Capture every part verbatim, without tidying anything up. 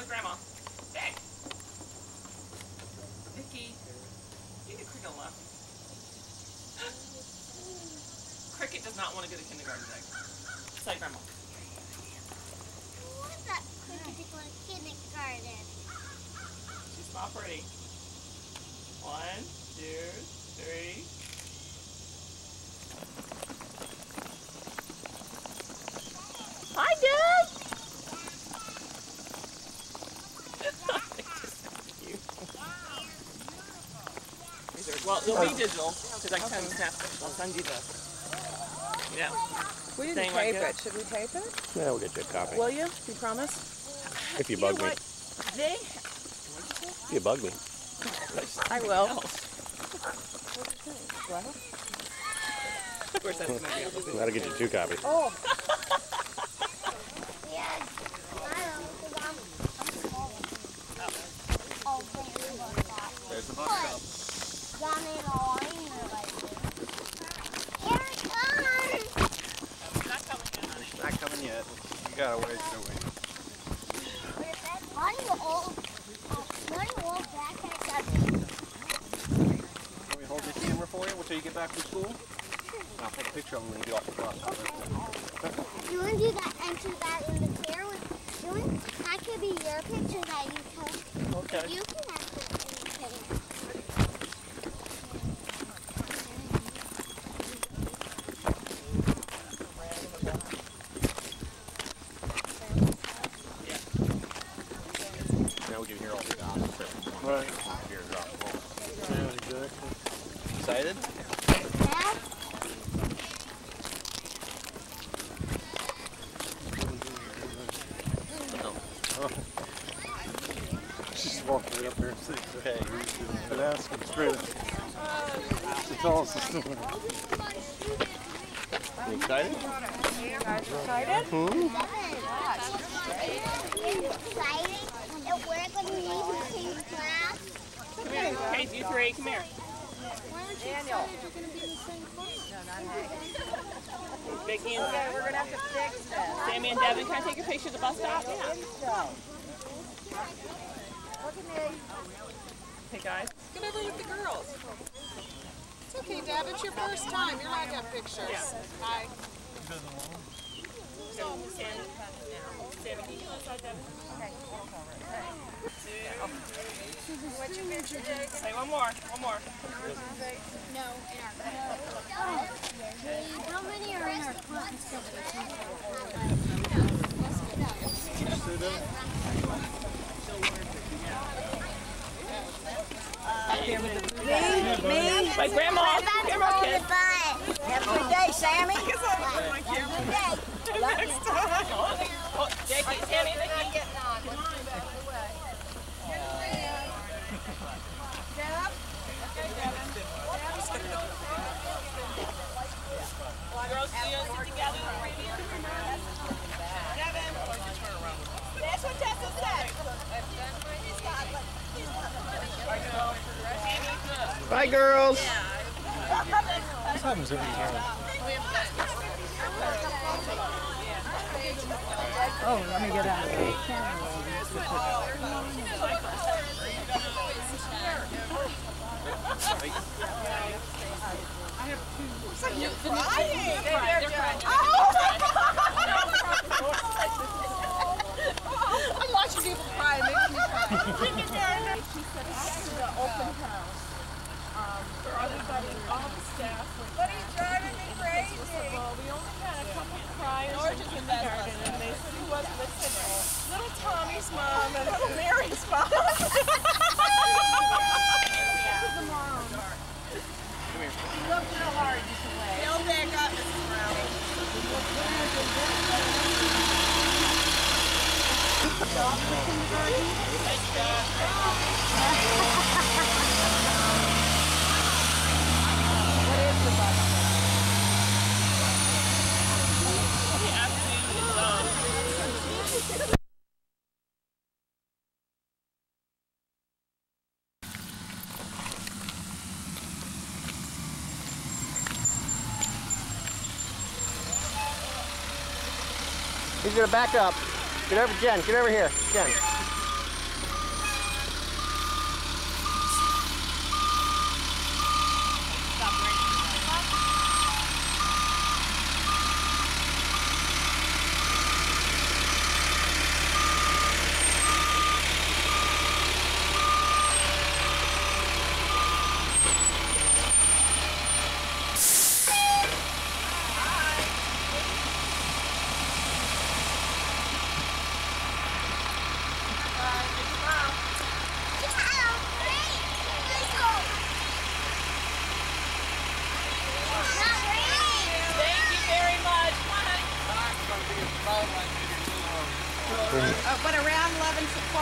Grandma. Beg. Vicky, you get Cricket left. Cricket does not want to go to kindergarten today. Say, Grandma. What's that Cricket to go to kindergarten? She's smile pretty. One, two, three. Hi, Dad! Well, they'll be digital, because I can snap it. I'll send you this. Yeah. We didn't Staying tape like it. Should we tape it? Yeah, we'll get you a copy. Will you? You promise? If you You bug know me. what? They... If you bug me. I will. Of course, that's going to be able to. That'll get you two copies. Oh. There's the bus stop. Not coming yet. You got a ways to wait. Can we hold this camera for you until you get back from school? I'll take a picture of them when you get off the bus. You want to do that, enter that in the chair with doing? That could be your picture that you took. Okay. You can have it in the chair. Now we can hear all the dots. Right. Hear it drop. Yeah, exactly. Excited? Dad? Just walk right up there and say, hey, and ask him straight up. To tell us the story. You excited? You guys excited? Hmm? Exciting that we're going to leave the same class. Come here. Hey, you three, come here. Why aren't you Daniel. excited you're going to be in the same class? Vicky and Okay, we're going to have to fix this. Sammy and Devin, can I take a picture of the bus stop? So, look at me. Hey, guys. Get over with the girls. It's okay, Dad. It's your first time. You're allowed to have pictures. Yeah. Hi. So, Sammy, Sammy, can you go inside, Devin? What's your picture, Jake? Say one more, one more. No, in our class. How many are in our class? Me? Me? My grandma, grandma kid. Have a good day, Sammy. Have a good day. Next time. Oh, Jackie, Sammy, Vicky. Girls, do you sit together? Devin. That's what Tessa said. Bye, girls. This happens every time. Oh, let me get out of here. You're crying. Oh! I'm watching people cry. It makes me cry. She said after the open house, um, for everybody, all the staff. But he's driving me crazy. Well, we only had a couple of criers in kindergarten, and they said he wasn't listening. Little Tommy's mom and little Mary's mom. Look real hard this way. Feel back up, Missus Brown. What is the bus? The afternoon is um, He's gonna back up. Get over, Jen. Get over here, Jen.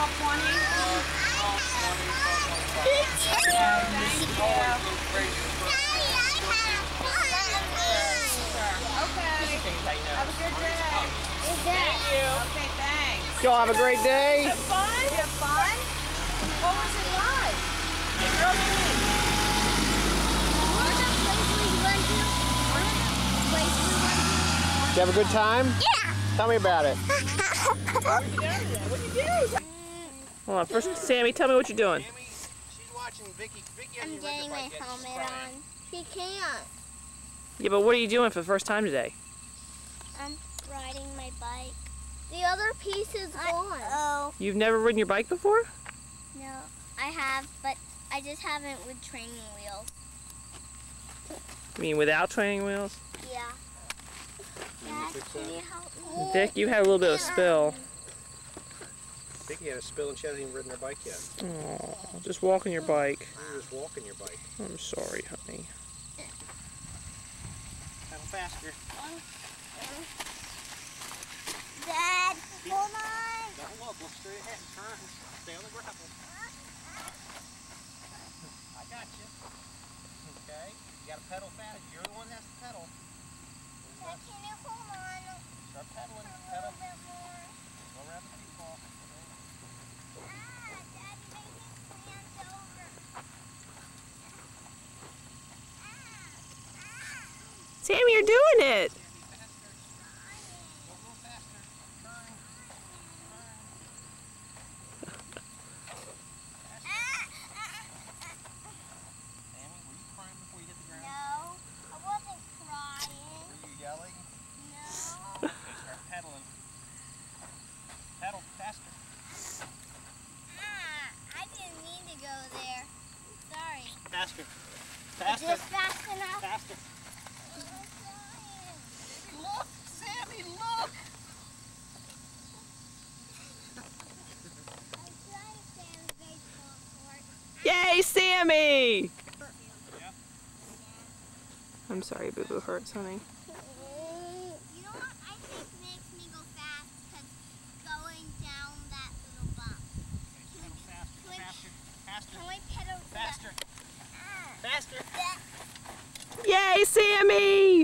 twenty. Have a good day. Thank you. Okay, thanks. Y'all have a great day. Have fun? Did you have fun? What was it like? Did you have a good time? Yeah. Tell me about it. Hold on, first, Sammy, tell me what you're doing. She's watching Vicky. Vicky I'm getting my helmet on. He can't. Yeah, but what are you doing for the first time today? I'm riding my bike. The other piece is gone. Oh. You've never ridden your bike before? No, I have, but I just haven't with training wheels. You mean without training wheels? Yeah. Dad, can you help me? Dick, you had a little bit of a spill. Vicky had a spill and she hasn't even ridden her bike yet. Oh, just walking your bike. You're just walking your bike. I'm sorry, honey. Pedal faster. Dad, hold on. Don't look. Look straight ahead. Turn. Stay on the gravel. I got you. Okay. You got to pedal fast. You're the one that has to pedal. Dad, can you hold on? Start pedaling. A Pedal. little bit more. Go around the feet ball. Ah, Daddy made his hands over. Sammy, you're doing it! Faster. Faster. Just fast enough. Faster. Look, Sammy, look. Yay, Sammy! I'm sorry, Boo Boo hurts, honey. You know what I think makes me go fast? Because going down that little bump. Can we, Faster. can we, Faster. Faster. can we pedal Faster. Ah, Faster. that, Yay, Sammy!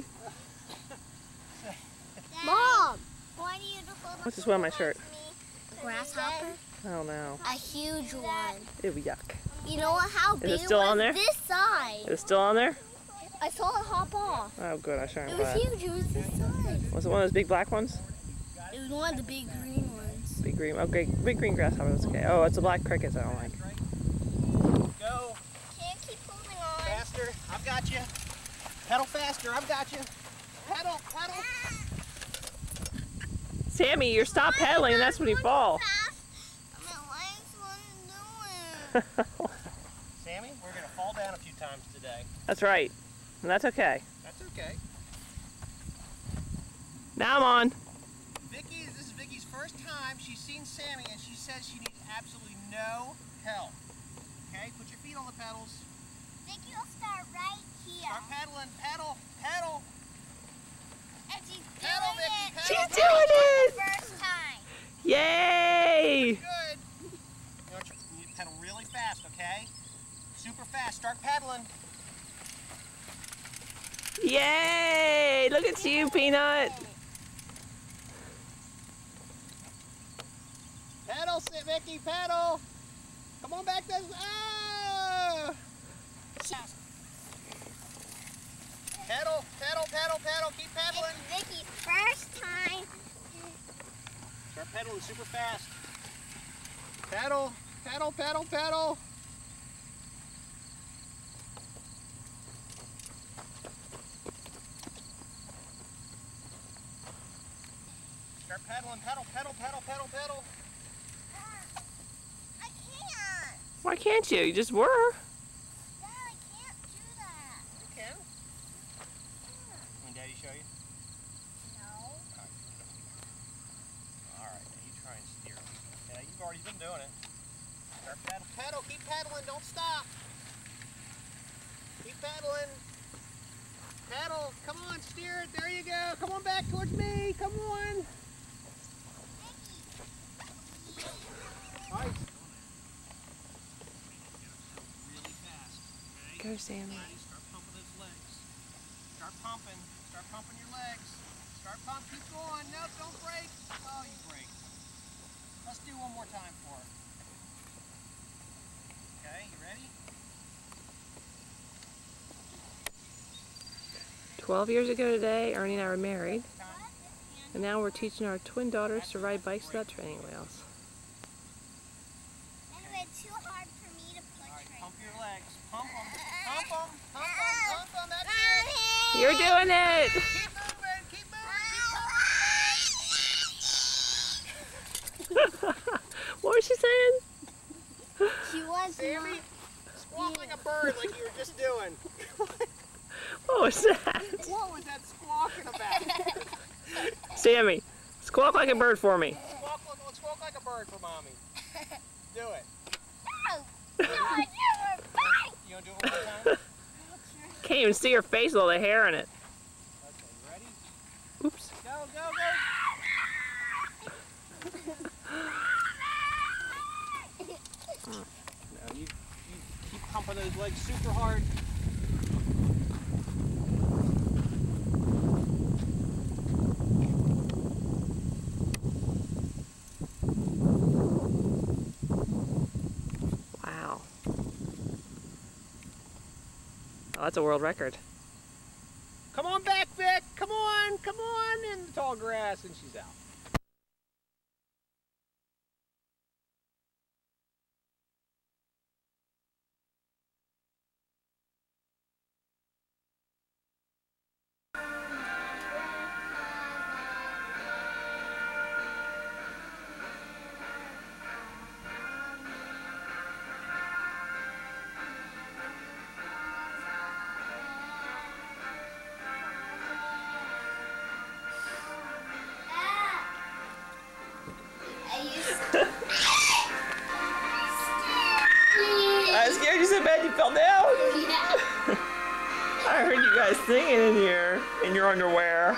that, Mom! Why do you do hold What's this one on my shirt? Grasshopper? I don't know. A huge one. Ew, yuck. You know what? How big it still was on there? this size? Is it still on there? I saw it hop off. Oh, good. I sure am It was glad. huge. It was this size. Was it one of those big black ones? It was one of the big green ones. Big green. Okay, big green grasshopper. That's okay. Oh, it's the black crickets I don't like. Go. Can't keep holding on. Faster. I've got you. Pedal faster. I've got you. Pedal. Pedal. Sammy, you're stop pedaling and that's when you fall. My legs wouldn't do it. Sammy, we're going to fall down a few times today. That's right. And that's okay. That's okay. Now I'm on. Vicky, this is Vicky's first time. She's seen Sammy and she says she needs absolutely no help. Okay, put your feet on the pedals. Vicky will start right here. Start pedaling. Pedal. Pedal. And she's Pedal, doing Vicky, it. pedal. She's doing it! First time. Yay! Good. You, know, you need to pedal really fast, okay? Super fast. Start pedaling. Yay! Look at you, Peanut. Pedal, sit, Vicky, pedal. Come on back this. Oh! Pedal, pedal, pedal, pedal. Keep pedaling. It's Vicky first time. Start pedaling super fast. Pedal, pedal, pedal, pedal. Start pedaling, pedal, pedal, pedal, pedal, pedal. I can't. Why can't you? You just were. Dad, I can't do that. You can. Can Daddy show you? No. Alright, now you try and steer. Okay, you've already been doing it. Start pedal, pedal, keep pedaling, don't stop. Keep pedaling. Pedal, come on, steer it, there you go. Come on back towards me, come on. Ice. Really fast. Okay? Go, Sammy. Ready? Start pumping those legs. Start pumping. Start pumping your legs. Start pumping. Keep going. Nope, don't break. Oh, you break. Let's do one more time for her. Okay, you ready? Twelve years ago today, Ernie and I were married, and now we're teaching our twin daughters to ride bikes without training wheels. Anyway, it's too hard for me to put All right, train. pump your legs. Pump them. Pump them. Pump them. Pump them. That's it. You're doing it! Keep moving. Keep moving. What was she saying? She was Sammy, squawk like a bird like you were just doing. What was that? What was that squawking about? Sammy, squawk like a bird for me. Squawk, like- squawk like a bird for mommy. Do it. No! No, I never bite! You want to do it one more time? Can't even see her face with all the hair in it. Okay, you ready? Oops. Go, go, go. No, you, you keep pumping those legs super hard. Wow. Oh, that's a world record. Come on back, Vic. Come on, come on in the tall grass, and she's out. I was scared you so bad you fell down. I heard you guys singing in here in your underwear.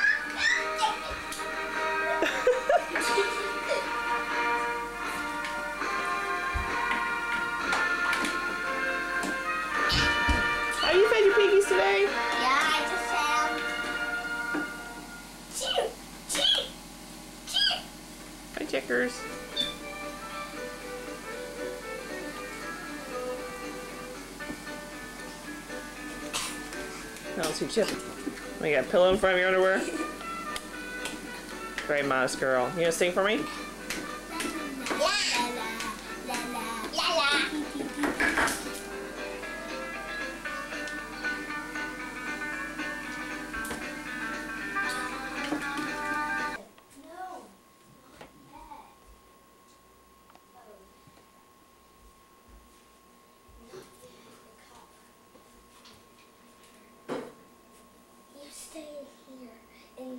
Are you fed your piggies today? Yeah, I just am. Choo! Choo! Choo! Hi, chickers. I don't see Chip. You got a pillow in front of your underwear? Very modest girl. You gonna sing for me? La la la la la la. No. You stay in here and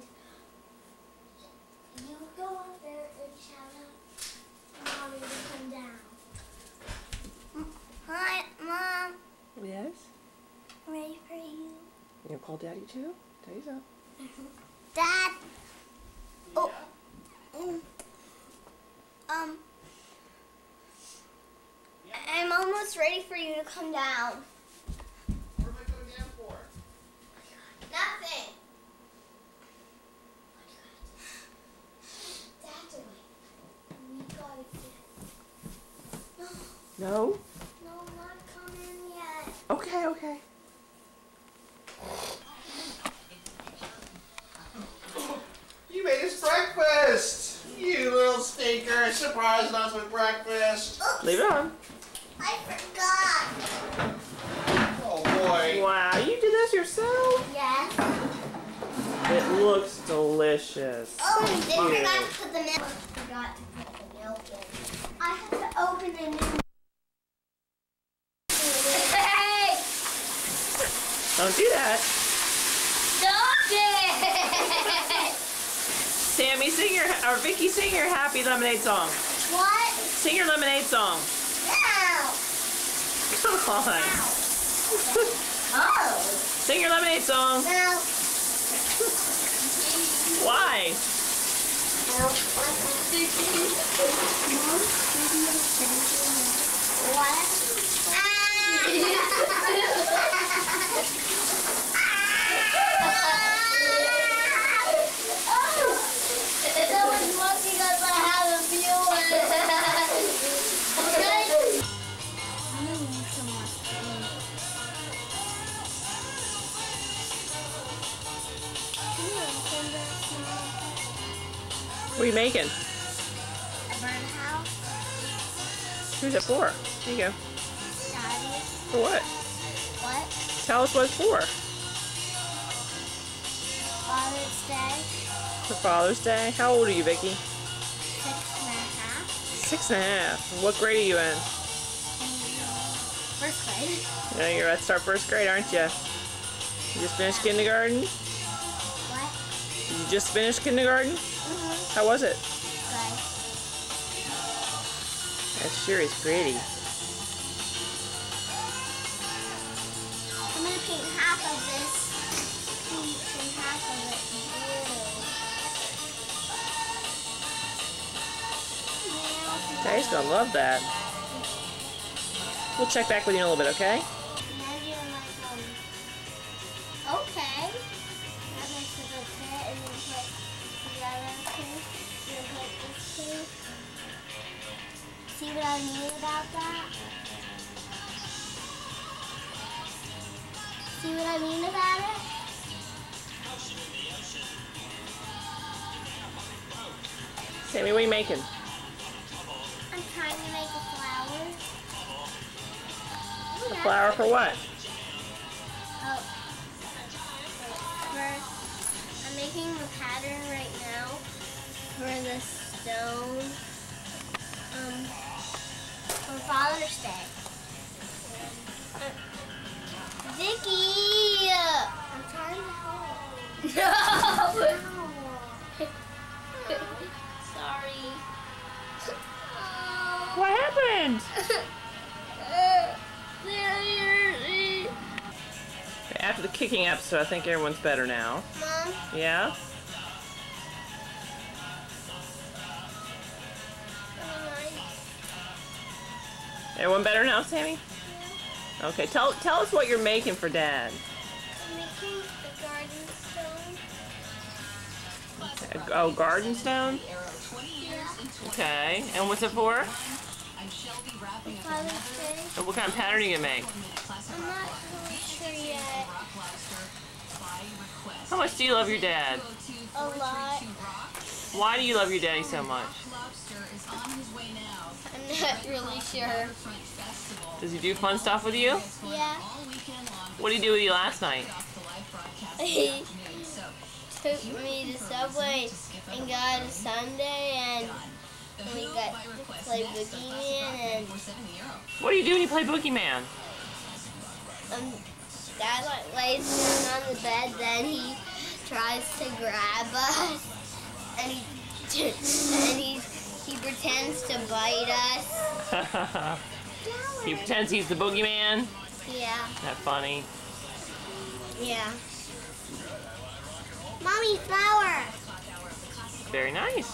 you go up there and shout out Mommy to come down. Hi, Mom. Yes. I'm ready for you. You gonna call Daddy too? Daddy's up. Dad. Oh. Mm. Um. I'm almost ready for you to come down. What am I going down for? Nothing. Dad, we gotta get. No, No? no, not coming yet. Okay, okay. You made us breakfast! You little stinker, surprising us with breakfast! Oops, Leave it on. I forgot. Oh boy! Wow, you did this yourself? Yes. It looks delicious. Oh, and then Cute. forgot to put the milk. Forgot to put the milk in. I have to open the new. Hey! Don't do that. Stop it! Sammy, sing your, or Vicky, sing your happy lemonade song. What? Sing your lemonade song. Ow! Come on. Oh! Sing your lemonade song. No. Why? What are you making? A birdhouse. Who's it for? There you go. Daddy. For what? What? Tell us what it's for. Father's Day. For Father's Day. How old are you, Vicky? Six and a half. Six and a half. What grade are you in? First grade. Yeah, you're about to start first grade, aren't you? You just finished kindergarten? What? You just finished kindergarten? Mm-hmm. How was it? Good. That sure is pretty. I'm gonna paint half of this peach and half of it blue. Daddy's gonna love that. We'll check back with you in a little bit, okay? Imagine like um. Okay. That makes it okay, and then put the other two. Then put this two. See what I mean about that? See what I mean about it? Sammy, what are you making? I'm trying to make a flower. A flower for what? Oh. For, I'm making the pattern right now for the stone. Um, for Father's Day. Vicky! I'm trying to help. No! Sorry. What happened? After the kicking episode, I think everyone's better now. Mom? Yeah? Everyone better now, Sammy? Yeah. Okay, tell tell us what you're making for Dad. I'm making the garden stone. Oh, garden stone? Yeah. Okay, and what's it for? Father's Day. And what kind of pattern are you gonna make? I'm not really sure yet. How much do you love your dad? A lot. Why do you love your daddy so much? I'm not really sure. Does he do fun stuff with you? Yeah. What did he do with you last night? He took me to Subway and got a sundae, and we got to play Boogeyman, and What do you do when you play Boogeyman? um, Dad like lays down on the bed, then he tries to grab us, and he and he he pretends to bite us. He pretends he's the Boogeyman? Yeah. That funny. Yeah. Mommy, flower. Very nice.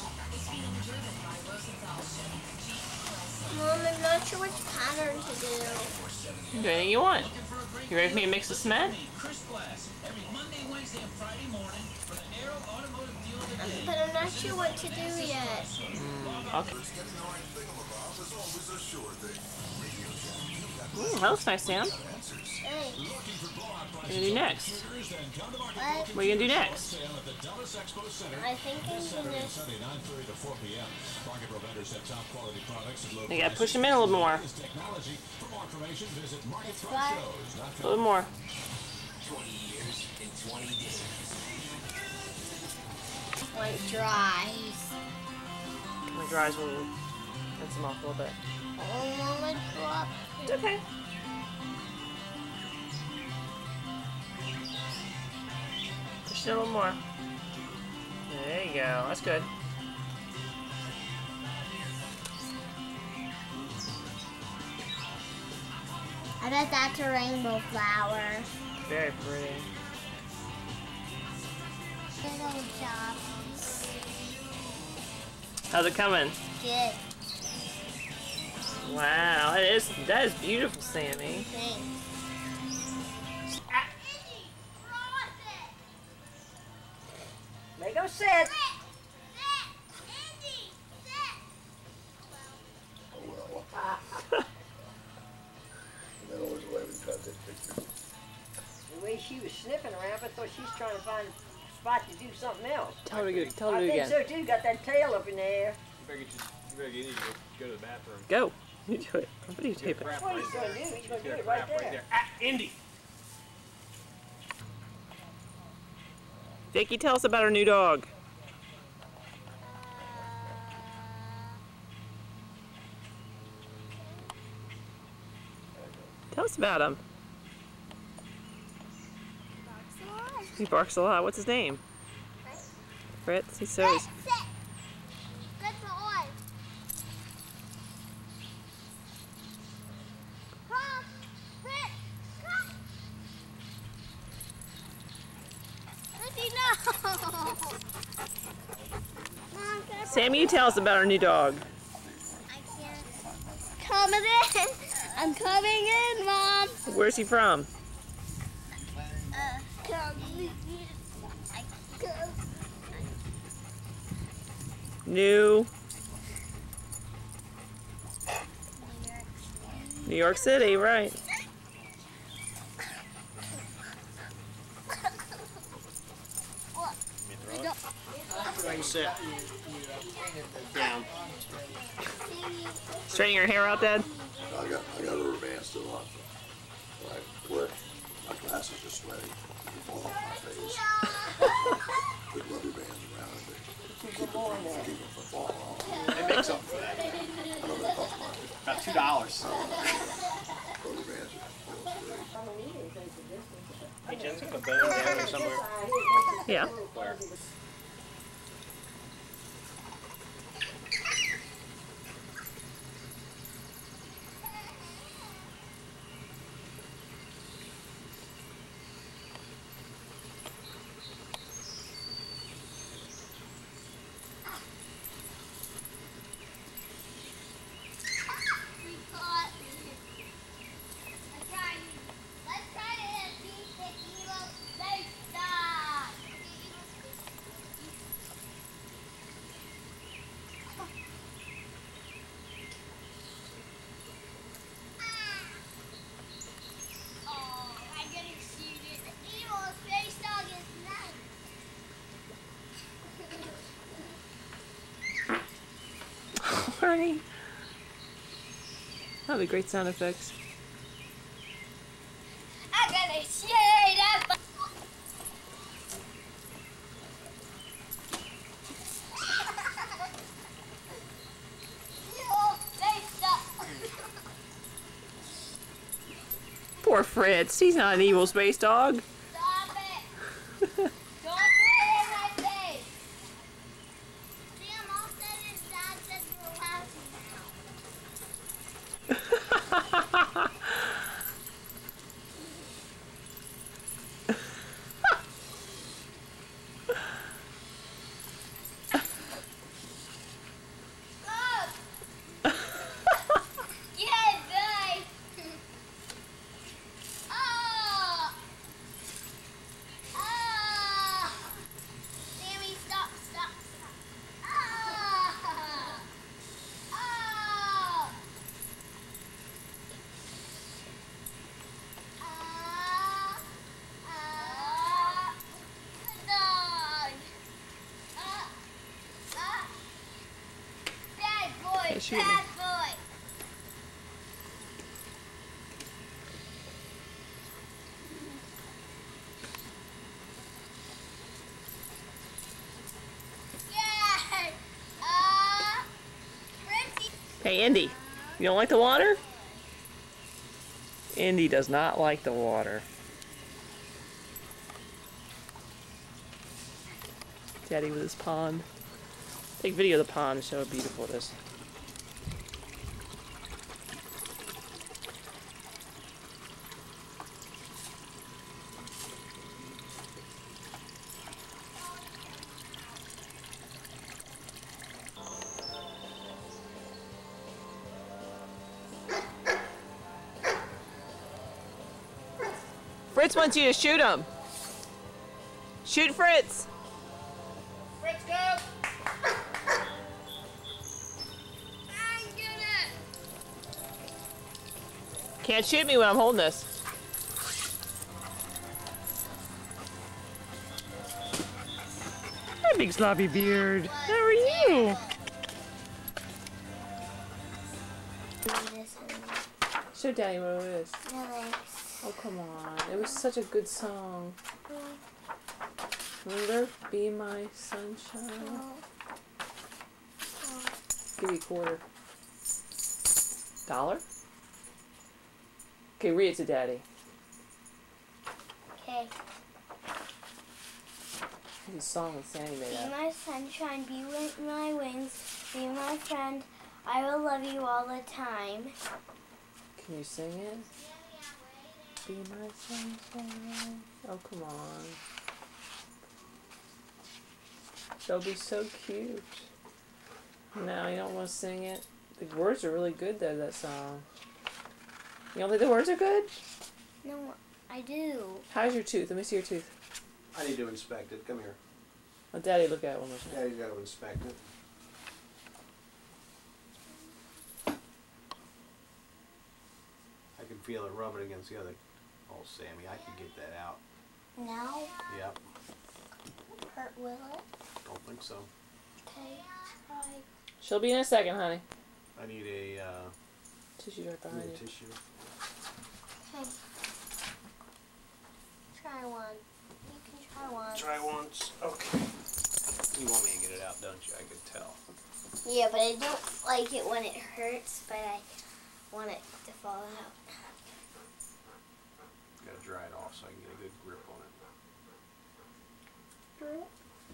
Mom, I'm not sure which pattern to do. Do anything you want. You ready for me to mix the cement? Um, but I'm not sure what to do yet. Mm, okay. Ooh, that looks nice, Sam. Thanks. What are you gonna do next? What? What are you gonna do next? I think I'm gonna. You gotta push them in a little more. It's what? A little more. When it dries. My dries will rinse them off a little bit. Oh, Mama, drop. It's okay. Push it a little more. There you go. That's good. I bet that's a rainbow flower. Very pretty. Little jobs. How's it coming? Good. Wow, it is, that is beautiful, Sammy. Thanks. There you go, sit. The way she was sniffing around, I thought she's trying to find a spot to do something else. Tell her to go, tell her I to do it think again. so too. Got that tail up in the air. You better get, you, you better get in, you go, go to the bathroom. Go. You do it. I'm videotaping it. That's what he's going to do. He's going to do Get a it right crap there. right there. Ah, Indy! Vicky, tell us about our new dog. Tell us about him. He barks a lot. What's his name? Fritz. He's so. Sit. Good boy. Come. Sit. Come. Lizzie, no. Mom, can I Sammy, you tell us about our new dog. I can't. Coming in. I'm coming in, Mom. Where's he from? Uh, coming in. I go. New New York City, right? Right, sit. Down. Straighten your hair out, Dad. I got I got rubber bands still on. I wear my glasses are sweaty. They fall off my face. Put rubber bands around it. Keep them from, keep them from falling off. They make something for that. I know that costs money. About two dollars. Rubber bands are Hey, Jensen, put bone down there somewhere. Yeah. Where? Honey. That'll be great sound effects. I'm gonna share that. Poor Fritz. He's not an evil space dog. Stop it! Don't put it in my face! See, I'm all set and Dad said we're laughing now. Look! Yes, guys! Oh! Oh! Sammy, stop, stop, stop. Oh! Oh! Ah! Ah! Good dog. Ah! Ah! Bad boy, Hey, shoot me. bad boy. Yay! Uh, Fritzy. Hey, Indy. You don't like the water? Indy does not like the water. Daddy with his pond. Take video of the pond and show how beautiful it is. Fritz wants you to shoot him. Shoot Fritz. Fritz, go! I'm gonna. Can't shoot me when I'm holding this. Hi, big sloppy beard. How are you? Show Daddy what it is. Oh, come on. It was such a good song. Remember? Be my sunshine. Give you a quarter. Dollar? Okay, read it to Daddy. Okay. It's a song that Sandy made Be up. my sunshine, be with my wings, be my friend. I will love you all the time. Can you sing it? Be my sunshine. Oh, come on. They'll be so cute. No, you don't want to sing it? The words are really good, though, that song. You don't think the words are good? No, I do. How's your tooth? Let me see your tooth. I need to inspect it. Come here. Let Daddy look at it one more time. Daddy's got to inspect it. I can feel it rubbing against the other. Oh, Sammy, I can get that out. Now? Yep. Hurt, will it? Don't think so. Okay, try. She'll be in a second, honey. I need a uh, Tissue right I behind need you. a tissue. Okay. Try one. You can try one. Try once. Okay. You want me to get it out, don't you? I could tell. Yeah, but I don't like it when it hurts, but I want it to fall out. Gotta dry it off so I can get a good grip on it.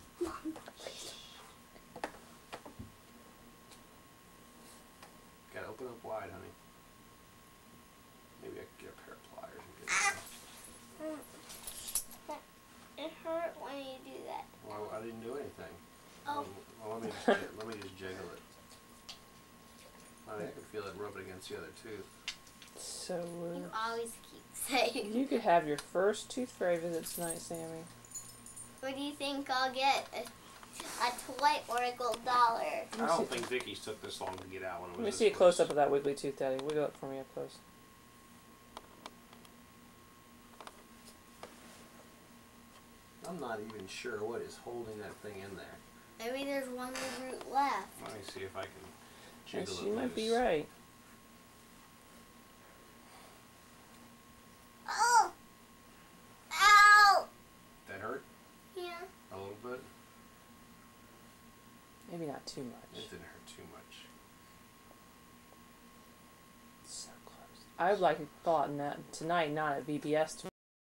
Gotta open up wide, honey. Maybe I could get a pair of pliers and get it. It hurt when you do that. Well, I didn't do anything. Oh. Well, let me just get, let me just jiggle it. Honey, I can feel it rubbing against the other tooth. So You weird. always keep saying. You could have your first tooth fairy visit tonight, Sammy. What do you think I'll get? A, a toy or a gold dollar? I don't think Vicky's took this long to get out when it was Let me this see a close. close up of that wiggly tooth, Daddy. Wiggle it for me up close. I'm not even sure what is holding that thing in there. Maybe there's one root left. Let me see if I can Yes, jiggle you it might be loose. right. Oh! Ow! That hurt Yeah. a little bit? Maybe not too much. It didn't hurt too much. So close. I would like to thaw it in that tonight, not at V B S tomorrow.